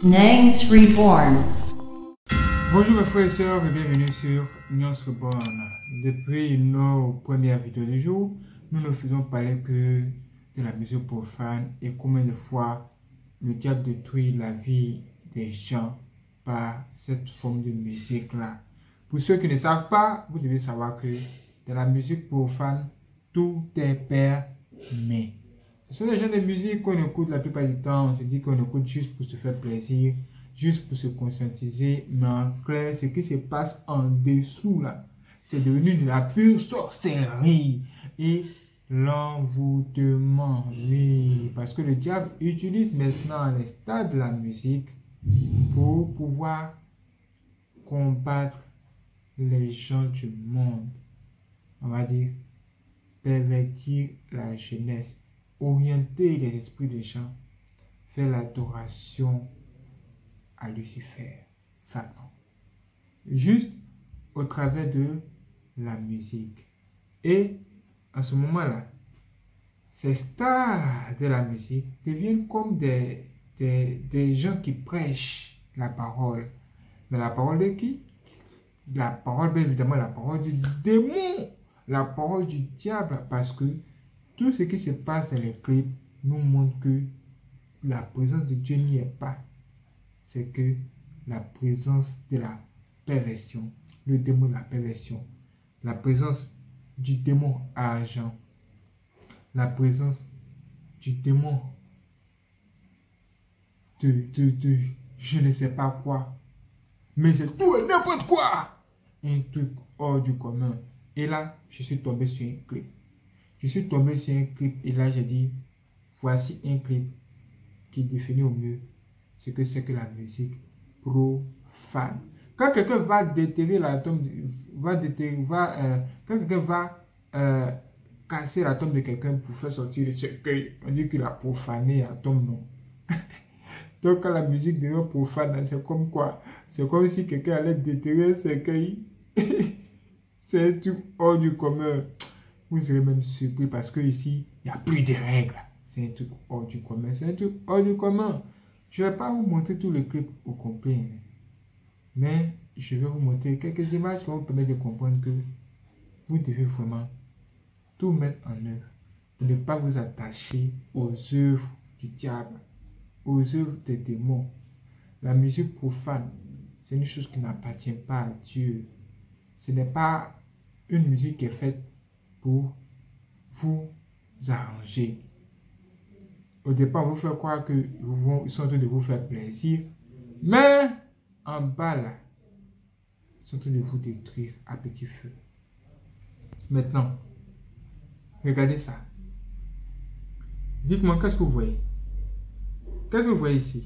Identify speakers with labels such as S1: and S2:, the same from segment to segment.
S1: Nangs Reborn.
S2: Bonjour mes frères et sœurs et bienvenue sur Nangs Reborn. Depuis nos premières vidéos du jour, nous ne faisons parler que de la musique profane et combien de fois le diable détruit la vie des gens par cette forme de musique-là. Pour ceux qui ne savent pas, vous devez savoir que dans la musique profane, tout est permis. Ce sont des genres de musique qu'on écoute la plupart du temps. On se dit qu'on écoute juste pour se faire plaisir, juste pour se conscientiser. Mais en clair, ce qui se passe en dessous là, c'est devenu de la pure sorcellerie et l'envoûtement. Oui, parce que le diable utilise maintenant les stades de la musique pour pouvoir combattre les gens du monde. On va dire pervertir la jeunesse, orienter les esprits des gens, faire l'adoration à Lucifer, Satan, juste au travers de la musique. Et à ce moment-là, ces stars de la musique deviennent comme des gens qui prêchent la parole. Mais la parole de qui? La parole, bien évidemment, la parole du démon, la parole du diable, parce que tout ce qui se passe dans les clips nous montre que la présence de Dieu n'y est pas. C'est que la présence de la perversion, le démon de la perversion, la présence du démon argent, la présence du démon de je ne sais pas quoi, mais c'est tout et n'importe quoi. Un truc hors du commun. Et là, je suis tombé sur un clip. Je suis tombé sur un clip et là, j'ai dit, voici un clip qui définit au mieux ce que c'est que la musique profane. Quand quelqu'un va déterrer l'atome, quand quelqu'un va casser l'atome de quelqu'un pour faire sortir le cercueil, on dit qu'il a profané l'atome, non. Donc quand la musique devient profane, c'est comme quoi? C'est comme si quelqu'un allait déterrer un cercueil. C'est un truc hors du commun. Vous serez même surpris parce que ici, il n'y a plus de règles. C'est un truc hors du commun. C'est un truc hors du commun. Je ne vais pas vous montrer tout le clip au complet. Mais je vais vous montrer quelques images qui vont vous permettre de comprendre que vous devez vraiment tout mettre en œuvre pour ne pas vous attacher aux œuvres du diable, aux œuvres des démons. La musique profane, c'est une chose qui n'appartient pas à Dieu. Ce n'est pas une musique qui est faite pour vous arranger. Au départ, on vous fait croire qu'ils sont en train de vous faire plaisir, mais en bas là, ils sont en train de vous détruire à petit feu. Maintenant, regardez ça. Dites-moi, qu'est-ce que vous voyez? Qu'est-ce que vous voyez ici?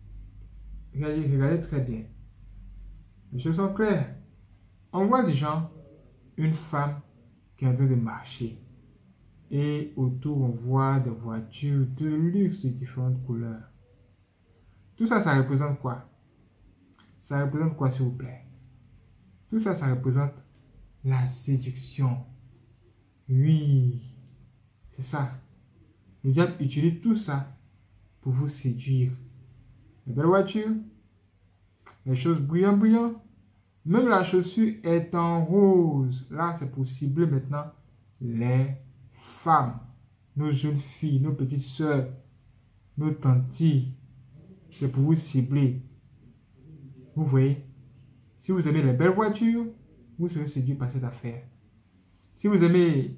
S2: Regardez très bien. Les choses sont claires. On voit des gens, une femme qui est en train de marcher. Et autour, on voit des voitures de luxe de différentes couleurs. Tout ça, ça représente quoi? Ça représente quoi, s'il vous plaît? Tout ça, ça représente la séduction. Oui, c'est ça. Le diable utilise tout ça pour vous séduire. Les belles voitures, les choses brillantes. Même la chaussure est en rose. Là, c'est pour cibler maintenant les femmes, nos jeunes filles, nos petites soeurs, nos tantis. C'est pour vous cibler. Vous voyez, si vous aimez les belles voitures, vous serez séduit par cette affaire. Si vous aimez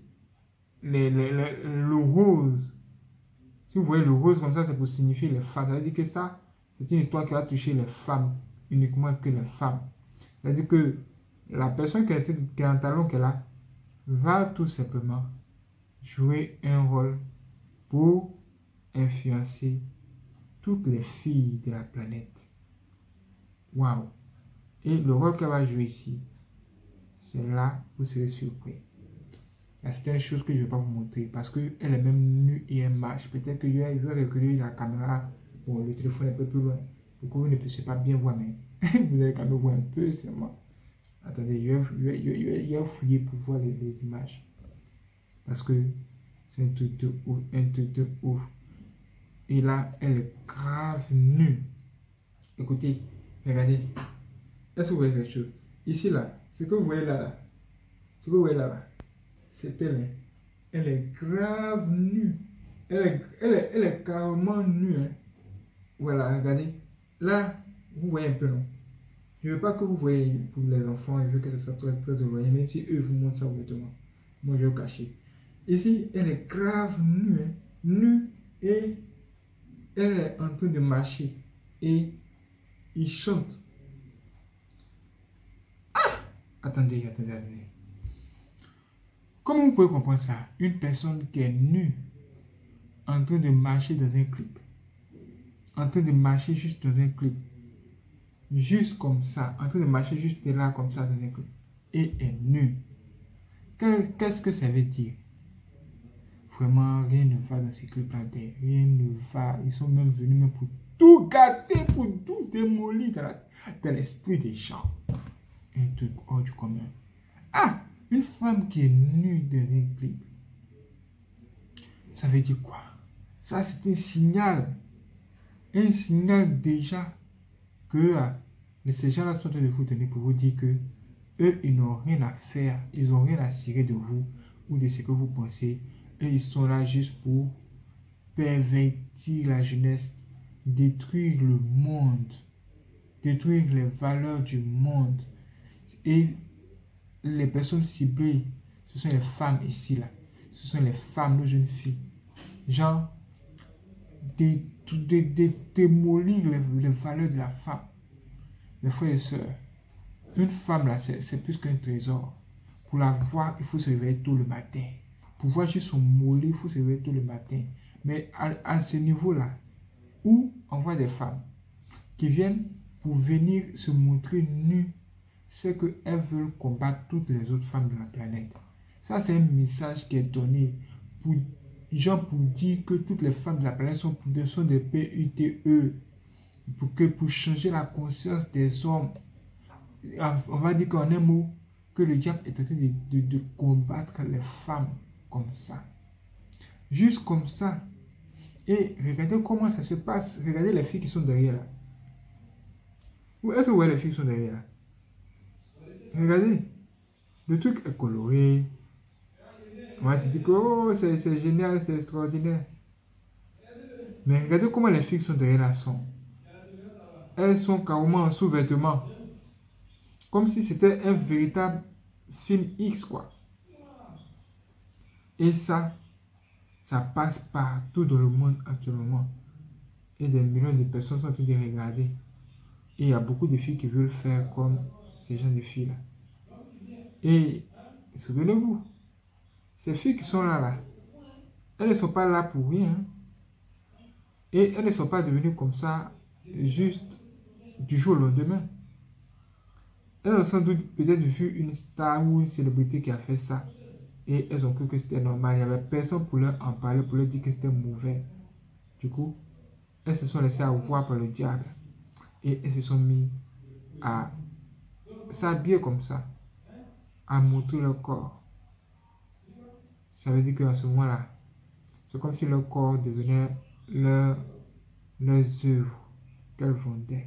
S2: le rose, si vous voyez le rose comme ça, c'est pour signifier les femmes. Ça veut dire que ça, c'est une histoire qui va toucher les femmes, uniquement que les femmes. C'est-à-dire que la personne qui est en talon qu'elle a va tout simplement jouer un rôle pour influencer toutes les filles de la planète. Waouh! Et le rôle qu'elle va jouer ici, c'est là, vous serez surpris. Il y a certaines choses que je ne vais pas vous montrer parce qu'elle est même nue et elle marche. Peut-être que je vais reculer la caméra. Bon, le téléphone est un peu plus loin. Du coup, vous ne puissiez pas bien voir, mais vous allez quand même voir un peu seulement. Attendez, je vais fouiller pour voir les images. Parce que c'est un truc de ouf, un truc de ouf. Et là, elle est grave nue. Écoutez, regardez. Est-ce que vous voyez quelque chose? Ici, là, ce que vous voyez là, ce que vous voyez là, c'est elle. Hein. Elle est grave nue. Elle est carrément nue. Hein. Voilà, regardez. Là, vous voyez un peu, non? Je ne veux pas que vous voyez pour les enfants, je veux que ça soit très, très éloigné, même si eux vous montrent ça ouvertement. Moi, je vais le cacher. Ici, elle est grave nue. Hein. Nue et elle est en train de marcher. Et il chante. Attendez. Comment vous pouvez comprendre ça? Une personne qui est nue, en train de marcher dans un clip. En train de marcher juste dans un clip. Juste comme ça. En train de marcher juste là, comme ça, dans un clip. Et est nue. Qu'est-ce que ça veut dire? Vraiment, rien ne va dans ces clips-là. Rien ne va. Ils sont même venus même pour tout gâter, pour tout démolir dans l'esprit des gens. Un truc hors du commun. Ah! Une femme qui est nue dans un clip. Ça veut dire quoi? Ça, c'est un signal. Un signal déjà que ces gens-là sont en train de vous donner pour vous dire que eux, ils n'ont rien à faire. Ils n'ont rien à cirer de vous ou de ce que vous pensez. Eux, ils sont là juste pour pervertir la jeunesse, détruire le monde, détruire les valeurs du monde. Et les personnes ciblées, ce sont les femmes ici, là. Ce sont les femmes, nos jeunes filles. Genre, démolir les valeurs de la femme. Mes frères et sœurs, une femme, là, c'est plus qu'un trésor. Pour la voir, il faut se réveiller tôt le matin. Pour voir juste son mollet, il faut se réveiller tôt le matin. Mais à ce niveau-là, où on voit des femmes qui viennent pour venir se montrer nues, c'est qu'elles veulent combattre toutes les autres femmes de la planète. Ça, c'est un message qui est donné pour dire que toutes les femmes de la planète sont des PUTE. Pour changer la conscience des hommes. On va dire qu'en un mot, que le diable est en train de combattre les femmes comme ça. Juste comme ça. Et regardez comment ça se passe. Regardez les filles qui sont derrière là. Où est-ce que vous voyez les filles qui sont derrière là? Regardez. Le truc est coloré. On va se dire que oh, c'est génial, c'est extraordinaire. Mais regardez comment les filles qui sont derrière là sont. Elles sont carrément en sous-vêtements. Comme si c'était un véritable film X, quoi. Et ça passe partout dans le monde actuellement. Et des millions de personnes sont en train de regarder. Et il y a beaucoup de filles qui veulent faire comme ces gens de filles-là. Et souvenez-vous, ces filles qui sont là, elles ne sont pas là pour rien. Et elles ne sont pas devenues comme ça juste du jour au lendemain. Elles ont sans doute peut-être vu une star ou une célébrité qui a fait ça. Et elles ont cru que c'était normal. Il n'y avait personne pour leur en parler, pour leur dire que c'était mauvais. Du coup, elles se sont laissées avoir par le diable. Et elles se sont mis à s'habiller comme ça. À montrer leur corps. Ça veut dire qu'à ce moment-là, c'est comme si leur corps devenait leurs œuvres qu'elles vendaient.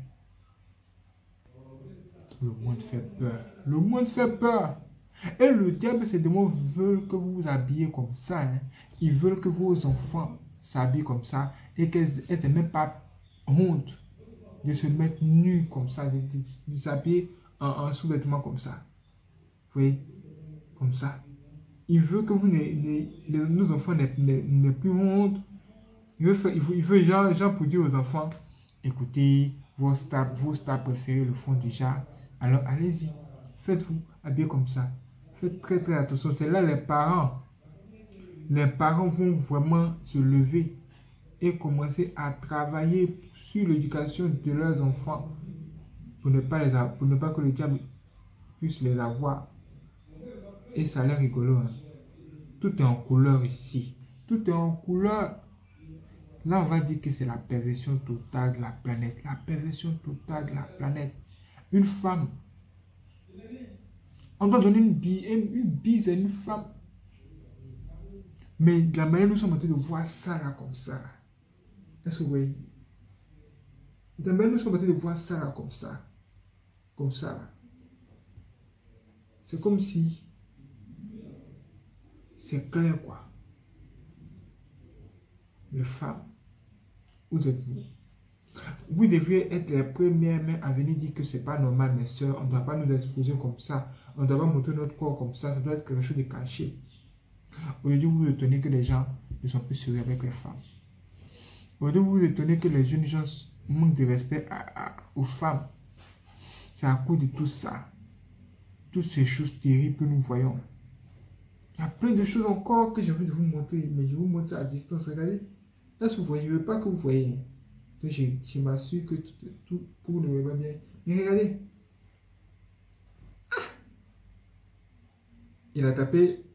S2: Le monde fait peur. Le monde fait peur. Et le diable, ces démons veulent que vous vous habillez comme ça. Hein. Ils veulent que vos enfants s'habillent comme ça. Et qu'elles n'aient même pas honte de se mettre nus comme ça. De s'habiller en sous-vêtements comme ça. Vous voyez? Comme ça. Il veut que nos enfants n'aient plus honte. Il veut genre pour dire aux enfants, écoutez, vos stars préférées le font déjà. Alors allez-y, faites-vous habiller comme ça. Faites très très attention. C'est là les parents vont vraiment se lever et commencer à travailler sur l'éducation de leurs enfants pour ne pas que le diable puisse les avoir. Et ça a l'air rigolo. Hein? Tout est en couleur ici. Tout est en couleur. Là, on va dire que c'est la perversion totale de la planète. La perversion totale de la planète. Une femme. On doit donner une bise à une femme. Mais de la manière dont nous sommes en train de voir ça là comme ça. Est-ce que vous voyez? Demain, nous sommes en train de voir ça là, comme ça. Comme ça là. C'est comme si c'est clair quoi. Les femmes, vous êtes-vous? Vous devriez être les premières mains à venir dire que c'est pas normal, mes soeurs. On ne doit pas nous exposer comme ça. On ne doit pas montrer notre corps comme ça. Ça doit être quelque chose de caché. Aujourd'hui, vous vous étonnez que les gens ne sont plus sérieux avec les femmes. Aujourd'hui, vous vous étonnez que les jeunes gens manquent de respect aux femmes. C'est à cause de tout ça. Toutes ces choses terribles que nous voyons. Il y a plein de choses encore que j'ai envie de vous montrer. Mais je vous montre ça à distance. Regardez. Là, si vous ne voyez pas que vous voyez. Je m'assure que tout ne va pas bien. Mais regardez. Il a tapé.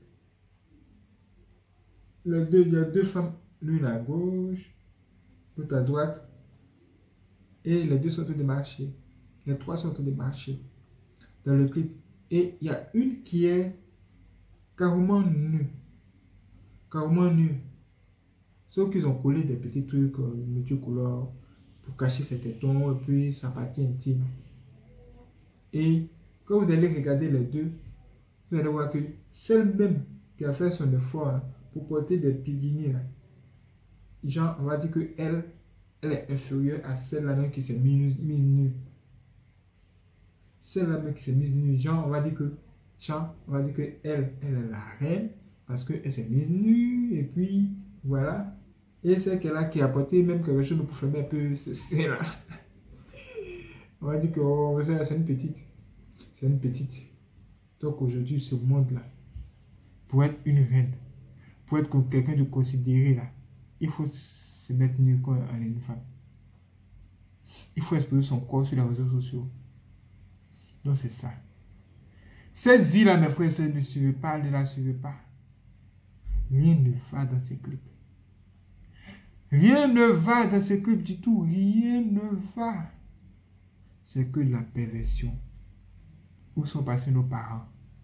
S2: Il y a deux femmes. L'une à gauche. L'autre à droite. Et les deux sont en train de marcher. Les trois sont en train de marcher. Dans le clip. Et il y a une qui est carrément nue. Carrément nue. Sauf qu'ils ont collé des petits trucs multicolores pour cacher ses tétons et puis sa partie intime. Et quand vous allez regarder les deux, vous allez voir que celle même qui a fait son effort hein, pour porter des bikinis, genre on va dire que elle est inférieure à celle-là qui s'est mise nue. Celle-là même qui s'est mise nue, genre on va dire que elle est la reine parce qu'elle s'est mise nue et puis voilà. Et c'est qu'elle a qui a apporté même quelque chose pour fermer un peu c'est là. On va dire que oh, c'est une petite. C'est une petite. Donc aujourd'hui, ce monde-là, pour être une reine, pour être quelqu'un de considéré là, il faut se mettre nu quand elle est une femme. Il faut exposer son corps sur les réseaux sociaux. Donc c'est ça. Cette vie-là, mes frères et sœurs, ne suivez pas, ne la suivez pas. Rien ne va dans ces clips. Rien ne va dans ces clips du tout. Rien ne va. C'est que de la perversion. Où sont passés nos parents?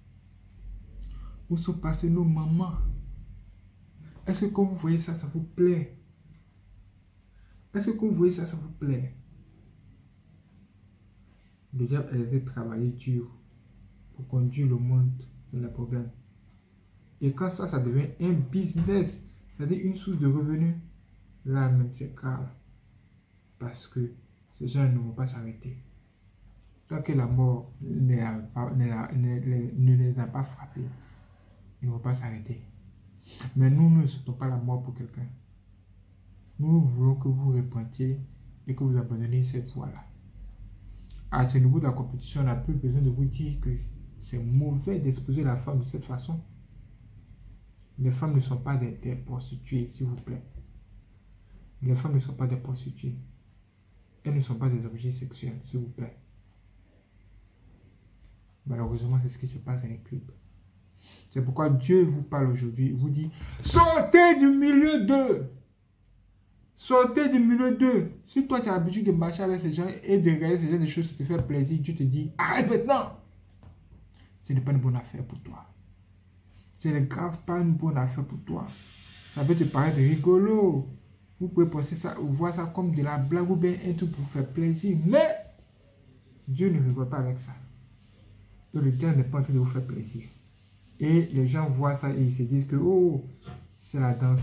S2: Où sont passés nos mamans? Est-ce que quand vous voyez ça, ça vous plaît? Est-ce que quand vous voyez ça, ça vous plaît? Le diable a été travaillé dur pour conduire le monde dans les problèmes. Et quand ça devient un business, c'est-à-dire une source de revenus, là même c'est grave. Parce que ces gens ne vont pas s'arrêter. Tant que la mort ne les a pas frappés, ils ne vont pas s'arrêter. Mais nous ne souhaitons pas la mort pour quelqu'un. Nous voulons que vous repentiez et que vous abandonniez cette voie-là. À ce niveau de la compétition, on n'a plus besoin de vous dire que c'est mauvais d'exposer la femme de cette façon. Les femmes ne sont pas des prostituées, s'il vous plaît. Les femmes ne sont pas des prostituées. Elles ne sont pas des objets sexuels, s'il vous plaît. Malheureusement, c'est ce qui se passe dans les clips. C'est pourquoi Dieu vous parle aujourd'hui. Il vous dit, sortez du milieu d'eux. Sortez du milieu d'eux. Si toi, tu as l'habitude de marcher avec ces gens et de regarder ces gens de choses qui te font plaisir, Dieu te dit, arrête maintenant. Ce n'est pas une bonne affaire pour toi. Ce n'est grave pas une bonne affaire pour toi. Ça peut te paraître rigolo. Vous pouvez penser ça, ou voir ça comme de la blague ou bien un truc pour faire plaisir. Mais Dieu ne rigole pas avec ça. Donc le diable n'est pas en train de vous faire plaisir. Et les gens voient ça et ils se disent que oh, c'est la danse.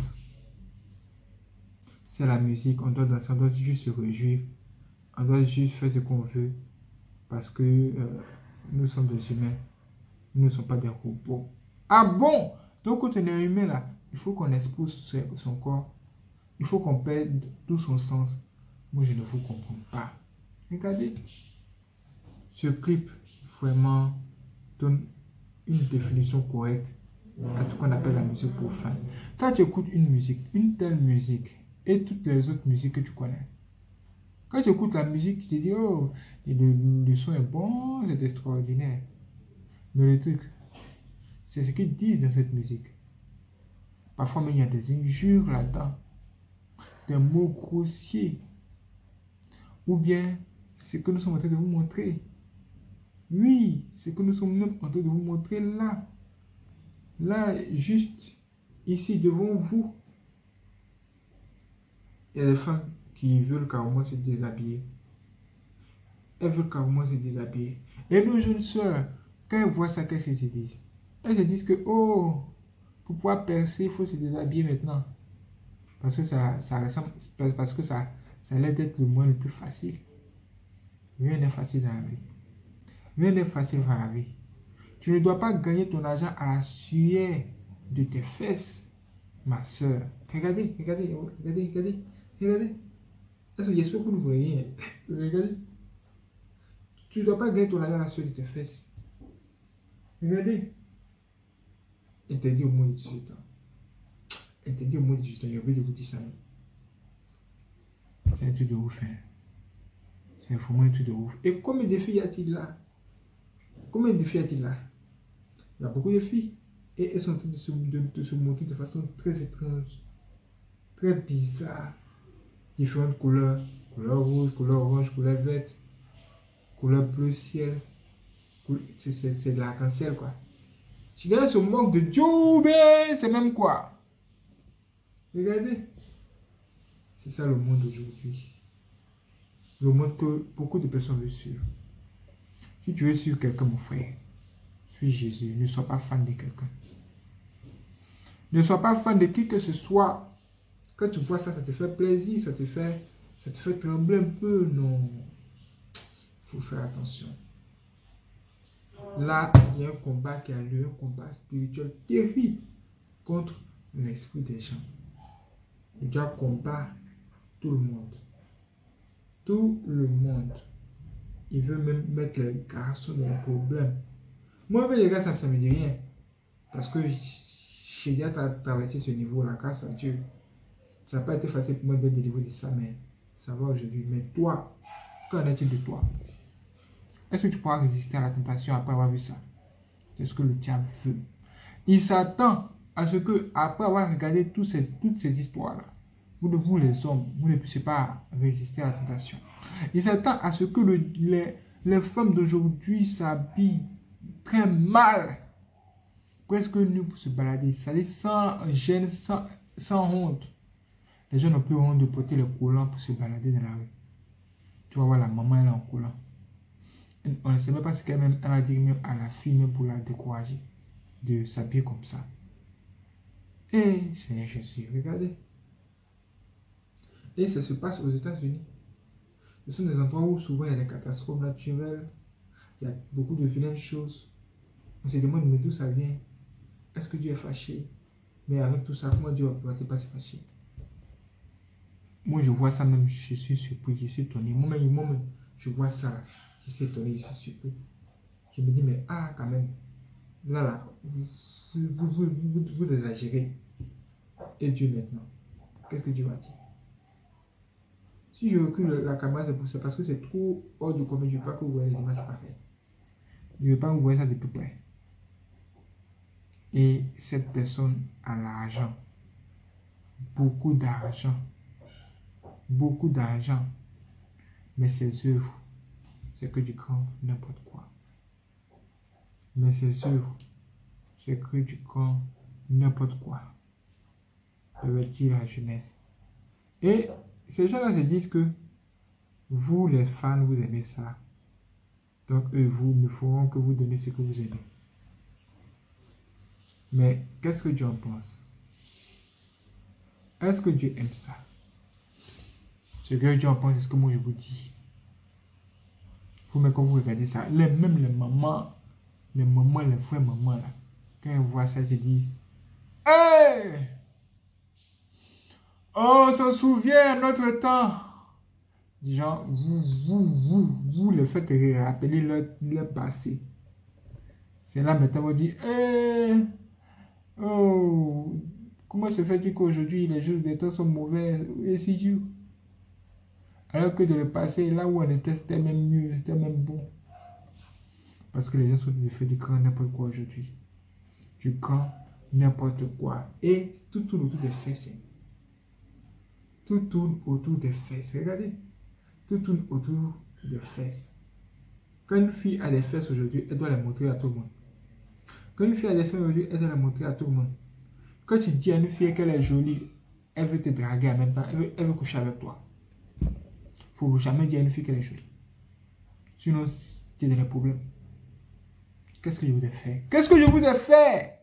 S2: C'est la musique. On doit danser, on doit juste se réjouir. On doit juste faire ce qu'on veut. Parce que nous sommes des humains. Nous ne sommes pas des robots. Ah bon? Donc quand on est humain là, il faut qu'on expose son corps. Il faut qu'on perde tout son sens. Moi, je ne vous comprends pas. Regardez. Ce clip, vraiment, donne une définition correcte à ce qu'on appelle la musique profane. Quand tu écoutes une musique, une telle musique, et toutes les autres musiques que tu connais, quand tu écoutes la musique, tu te dis, oh, le son est bon, c'est extraordinaire. Mais le truc, c'est ce qu'ils disent dans cette musique. Parfois, même, il y a des injures là-dedans. Des mots grossiers. Ou bien, ce que nous sommes en train de vous montrer. Oui, ce que nous sommes même en train de vous montrer là. Là, juste ici, devant vous. Il y a des femmes qui veulent carrément se déshabiller. elles veulent carrément se déshabiller. Et nos jeunes sœurs, quand elles voient ça, qu'est-ce qu'elles se disent? Elles se disent que, oh, pour pouvoir percer, il faut se déshabiller maintenant. Parce que ça a l'air d'être le moyen le plus facile. Rien n'est facile dans la vie. Rien n'est facile dans la vie. Tu ne dois pas gagner ton argent à la sueur de tes fesses, ma soeur. Regardez, regardez, regardez, regardez, regardez. J'espère que vous ne voyez rien. Regardez. Tu ne dois pas gagner ton argent à la sueur de tes fesses. Regardez. Interdit au moins de 18 ans. Interdit au moins de 18 ans. Il y a oublié de vous dire ça. C'est un truc de ouf. Hein. C'est vraiment un truc de ouf. Et combien de filles y a-t-il là? Combien de filles y a-t-il là? Il y a beaucoup de filles. Et elles sont en train de se montrer de façon très étrange. Très bizarre. Différentes couleurs. Couleur rouge, couleur orange, couleur verte. Couleur bleu ciel. C'est de l'arc-en-ciel quoi. Si les gens se moquent de Dieu, c'est même quoi? Regardez. C'est ça le monde aujourd'hui. Le monde que beaucoup de personnes veulent suivre. Si tu veux suivre quelqu'un, mon frère, suis Jésus. Ne sois pas fan de quelqu'un. Ne sois pas fan de qui que ce soit. Quand tu vois ça, ça te fait plaisir, ça te fait trembler un peu. Non. Il faut faire attention. Là, il y a un combat qui a lieu, un combat spirituel terrible contre l'esprit des gens. Le diable combat tout le monde. Tout le monde. Il veut même mettre les garçons dans le problème. Moi, avec les gars, ça ne me dit rien. Parce que j'ai déjà traversé ce niveau-là, grâce à Dieu. Ça n'a pas été facile pour moi d'être délivré de ça, mais ça va aujourd'hui. Mais toi, qu'en est-il de toi? Est-ce que tu pourras résister à la tentation après avoir vu ça? C'est ce que le diable veut. Il s'attend à ce que, après avoir regardé toutes ces histoires-là, vous les hommes, vous ne puissiez pas résister à la tentation. Il s'attend à ce que les femmes d'aujourd'hui s'habillent très mal, presque nues pour se balader, sans gêne, sans honte. Les gens n'ont plus honte de porter les collants pour se balader dans la rue. Tu vas voir la maman, elle est en collant. On ne sait même pas ce qu'elle va dire même à la fille, même pour la décourager, de s'habiller comme ça. Et Seigneur Jésus, regardez. Et ça se passe aux États-Unis. Ce sont des endroits où souvent il y a des catastrophes naturelles, il y a beaucoup de vilaines choses. On se demande, mais d'où ça vient? Est-ce que Dieu est fâché? Mais avec tout ça, comment Dieu va pas se fâcher? Moi, je vois ça même, je suis surpris, je suis étonné. Moi-même, je vois ça, je suis étonné, je suis surpris. Je me dis, mais quand même, là, vous exagérez. Et Dieu maintenant, qu'est-ce que Dieu va dire? Si je recule la caméra, c'est parce que c'est trop hors du commun. Je ne veux pas que vous voyez les images pareilles. Je ne veux pas que vous voyez ça de plus près. Et cette personne a l'argent. Beaucoup d'argent. Beaucoup d'argent. Mais ses œuvres, c'est que du grand n'importe quoi. Mais ses œuvres, c'est que du grand n'importe quoi. Pervertir la jeunesse. Et ces gens-là se disent que vous, les fans, vous aimez ça. Donc, eux, vous ne feront que vous donner ce que vous aimez. Mais qu'est-ce que Dieu en pense? Est-ce que Dieu aime ça? Ce que Dieu en pense, c'est ce que moi je vous dis. Vous, mais quand vous regardez ça, même les mamans, les frères mamans, là, quand ils voient ça, ils se disent, hey! On se souvient notre temps. Genre, vous le faites rappeler leur passé. C'est là maintenant, vous dites, hey, oh, comment se fait-il qu'aujourd'hui les jours des temps sont mauvais? Et si Dieu? Alors que dans le passé, là où on était, c'était même mieux, c'était même bon. Parce que les gens sont des effets du grand n'importe quoi aujourd'hui. Du grand n'importe quoi. Et tout tourne autour des fesses. Tout tourne autour des fesses. Regardez. Tout tourne autour des fesses. Quand une fille a des fesses aujourd'hui, elle doit les montrer à tout le monde. Quand une fille a des fesses aujourd'hui, elle doit les montrer à tout le monde. Quand tu dis à une fille qu'elle est jolie, elle veut te draguer en même temps, elle veut coucher avec toi. Il ne faut jamais dire à une fille qu'elle est jolie. Sinon, tu es dans les problèmes. Qu'est-ce que je vous ai fait? Qu'est-ce que je vous ai fait?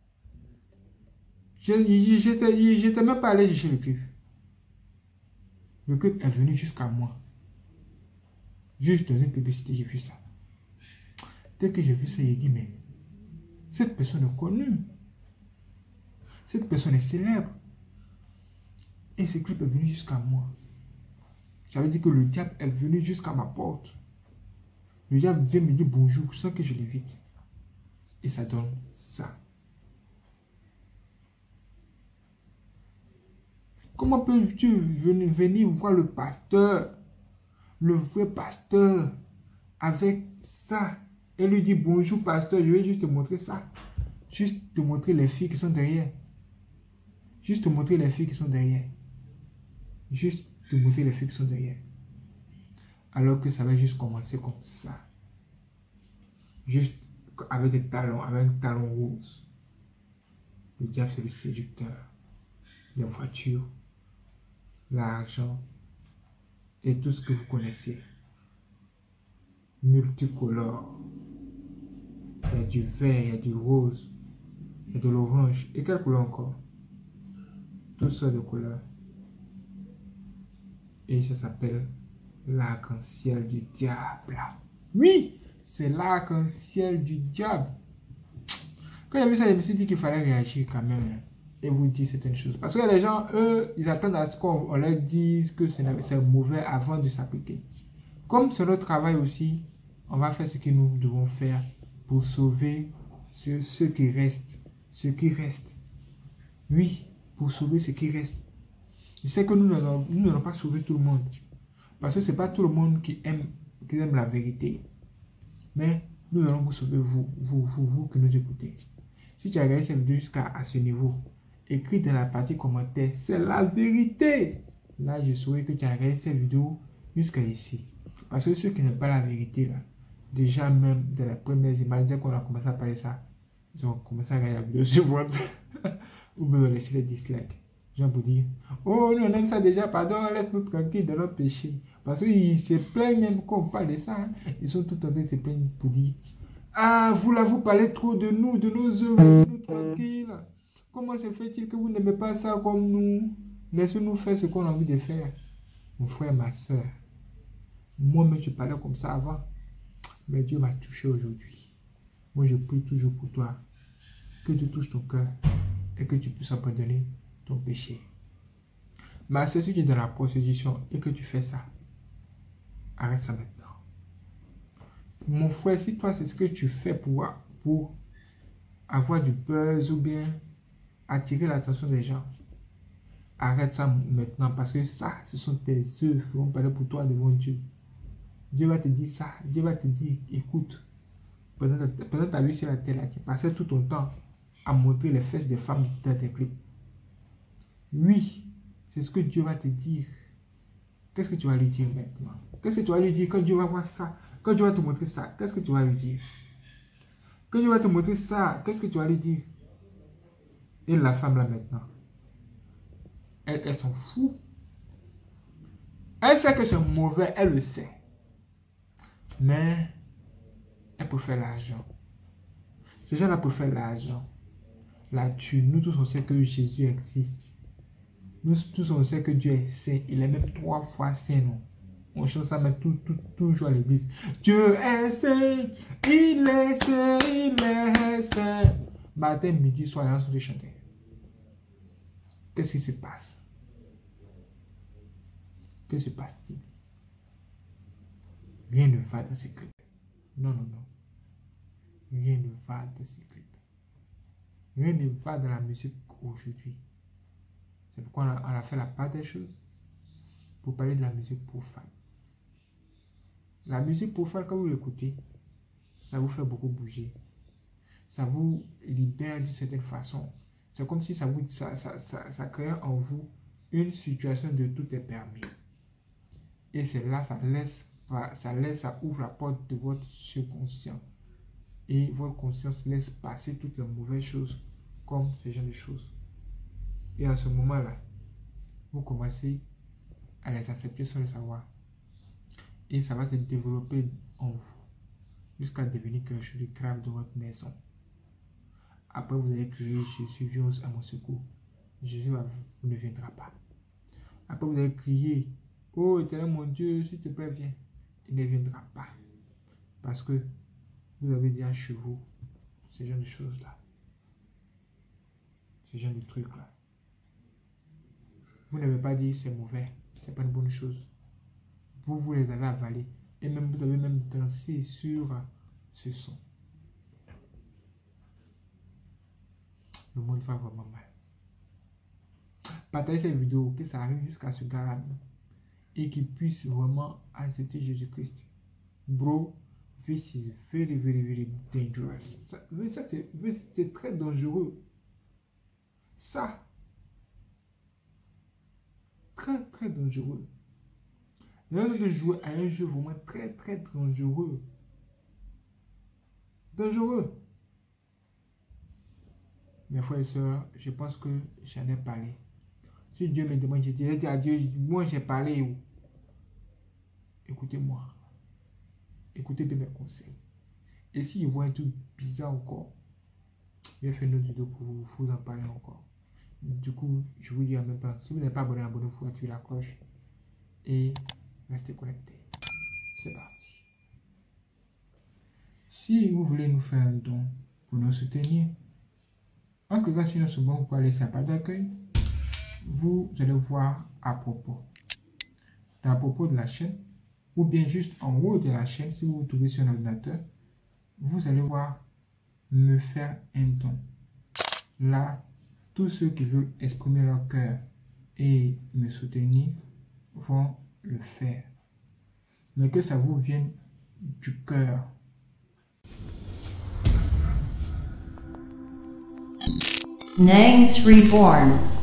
S2: J'étais même pas allé chercher le cuivre. Le cuivre est venu jusqu'à moi. Juste dans une publicité, j'ai vu ça. Dès que j'ai vu ça, j'ai dit, mais cette personne est connue. Cette personne est célèbre. Et ce clip est venu jusqu'à moi. Ça veut dire que le diable est venu jusqu'à ma porte. Le diable vient me dire bonjour sans que je l'évite. Et ça donne ça. Comment peux-tu venir voir le pasteur, le vrai pasteur, avec ça et lui dire bonjour pasteur, je vais juste te montrer ça. Juste te montrer les filles qui sont derrière. Juste te montrer les filles qui sont derrière. Juste te montrer les filles qui sont derrière. Alors que ça va juste commencer comme ça. Juste avec des talons, avec un talon rose. Le diable, c'est le séducteur. Les voitures, l'argent et tout ce que vous connaissez. Multicolore. Il y a du vert, il y a du rose, il y a de l'orange. Et quelle couleur encore? Toutes sortes de couleurs. Et ça s'appelle l'arc-en-ciel du diable. Oui, c'est l'arc-en-ciel du diable. Quand j'ai vu ça, je me suis dit qu'il fallait réagir quand même. Et vous dire certaines choses. Parce que les gens, eux, ils attendent à ce qu'on leur dise que c'est mauvais avant de s'appliquer. Comme c'est notre travail aussi, on va faire ce que nous devons faire pour sauver ce qui reste. Ce qui reste. Oui, pour sauver ce qui reste. Je sais que nous n'allons pas sauver tout le monde. Parce que ce n'est pas tout le monde qui aime la vérité. Mais nous allons vous sauver, vous qui nous écoutez. Si tu as regardé cette vidéo jusqu'à ce niveau, écris dans la partie commentaire, c'est la vérité. Là, je saurais que tu as regardé cette vidéo jusqu'à ici. Parce que ceux qui n'aiment pas la vérité, là, déjà même dans les premières images, dès qu'on a commencé à parler ça, ils ont commencé à regarder la vidéo sur votre ou me laisser les dislikes. J'ai envie de dire, oh, nous on aime ça déjà, pardon, laisse-nous tranquille dans notre péché. Parce qu'ils se plaignent même quand on parle de ça. Hein. Ils sont tout en train de se plaindre pour dire, ah, vous là, vous parlez trop de nous, de nos œuvres, laissez-nous tranquille. Comment se fait-il que vous n'aimez pas ça comme nous? Laissez-nous faire ce qu'on a envie de faire. Mon frère, ma soeur, moi-même je parlais comme ça avant, mais Dieu m'a touché aujourd'hui. Moi je prie toujours pour toi, que tu touches ton cœur et que tu puisses abandonner ton péché. Mais si tu es dans la prostitution et que tu fais ça, arrête ça maintenant. Mon frère, si toi c'est ce que tu fais pour avoir du buzz ou bien attirer l'attention des gens, arrête ça maintenant parce que ça, ce sont tes œuvres qui vont parler pour toi devant Dieu. Dieu va te dire ça. Dieu va te dire, écoute, pendant ta vie sur la terre, là, tu passais tout ton temps à montrer les fesses des femmes dans tes clips. Oui, c'est ce que Dieu va te dire. Qu'est-ce que tu vas lui dire maintenant? Qu'est-ce que tu vas lui dire quand Dieu va voir ça? Quand Dieu va te montrer ça, qu'est-ce que tu vas lui dire? Quand Dieu va te montrer ça, qu'est-ce que tu vas lui dire? Et la femme là maintenant, elle s'en fout. Elle sait que c'est mauvais, elle le sait. Mais elle préfère l'argent. Ces gens-là préfèrent l'argent. La thune. Nous tous on sait que Jésus existe. Nous tous on sait que Dieu est saint. Il est même 3 fois saint, non? On chante ça même toujours à l'église. Dieu est saint, il est saint, il est saint. Matin, midi, soir, les gens sont de chanter. Qu'est-ce qui se passe? Que se passe-t-il? Rien ne va dans ces clips. Non, non, non. Rien ne va dans ces clips. Rien ne va dans la musique aujourd'hui. C'est pourquoi on a fait la part des choses pour parler de la musique profane. La musique profane, quand vous l'écoutez, ça vous fait beaucoup bouger. Ça vous libère d'une certaine façon. C'est comme si ça crée en vous une situation de tout est permis. Et c'est là, ça ouvre la porte de votre subconscient. Et votre conscience laisse passer toutes les mauvaises choses comme ce genre de choses. Et à ce moment-là, vous commencez à les accepter sans le savoir. et ça va se développer en vous jusqu'à devenir quelque chose de grave dans votre maison. Après, vous allez crier, Jésus, viens à mon secours. Jésus ne viendra pas. Après, vous allez crier, oh Éternel mon Dieu, s'il te plaît, viens. Il ne viendra pas. Parce que vous avez dit à chevaux, ce genre de choses-là. Ce genre de trucs-là. Vous n'avez pas dit c'est mauvais, c'est pas une bonne chose. Vous les avez avalés. Et même vous avez même dansé sur ce son. Le monde va vraiment mal. Partagez cette vidéo, que ça arrive jusqu'à ce gars-là et qu'il puisse vraiment accepter Jésus-Christ. Bro, this is very, very, very dangerous. Ça c'est très dangereux. Ça, très, très dangereux. Nous avons de jouer à un jeu vraiment très, très dangereux. Dangereux. Mes frères et sœurs, je pense que j'en ai parlé. Si Dieu me demande, je dirais à Dieu, moi j'ai parlé. Écoutez-moi. Écoutez bien mes conseils. Et si vous voyez un truc bizarre encore, je vais faire une autre vidéo pour vous en parler encore. Du coup, je vous dis en même temps, si vous n'êtes pas abonné, abonnez-vous, activez la cloche et restez connectés. C'est parti. Si vous voulez nous faire un don pour nous soutenir, en cliquant sur notre bouton pour aller sur la page d'accueil, vous allez voir à propos. À propos de la chaîne, ou bien juste en haut de la chaîne, si vous vous trouvez sur un ordinateur, vous allez voir me faire un don. Là, tous ceux qui veulent exprimer leur cœur et me soutenir vont le faire. Mais que ça vous vienne du cœur.
S1: Nangs Reborn.